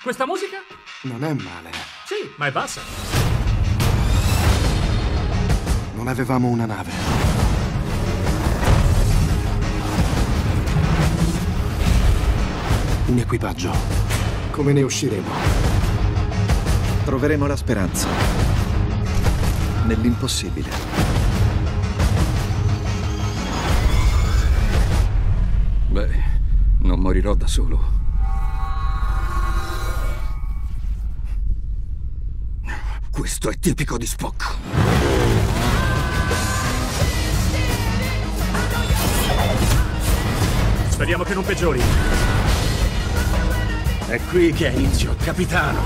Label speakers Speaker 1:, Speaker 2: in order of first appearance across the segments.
Speaker 1: Questa musica?
Speaker 2: Non è male.
Speaker 1: Sì, ma è bassa.
Speaker 2: Non avevamo una nave. Un equipaggio. Come ne usciremo?
Speaker 3: Troveremo la speranza nell'impossibile.
Speaker 4: Beh, non morirò da solo. Questo è tipico di Spock.
Speaker 1: Speriamo che non peggiori.
Speaker 5: È qui che ha inizio, capitano.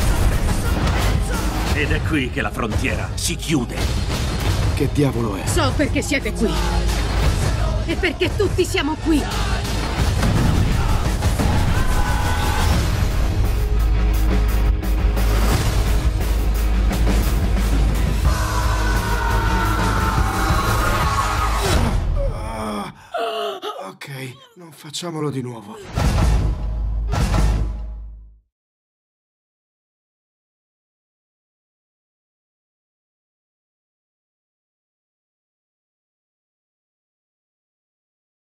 Speaker 5: Ed è qui che la frontiera si chiude.
Speaker 2: Che diavolo è?
Speaker 6: So perché siete qui. E perché tutti siamo qui.
Speaker 2: Ok, non facciamolo di nuovo.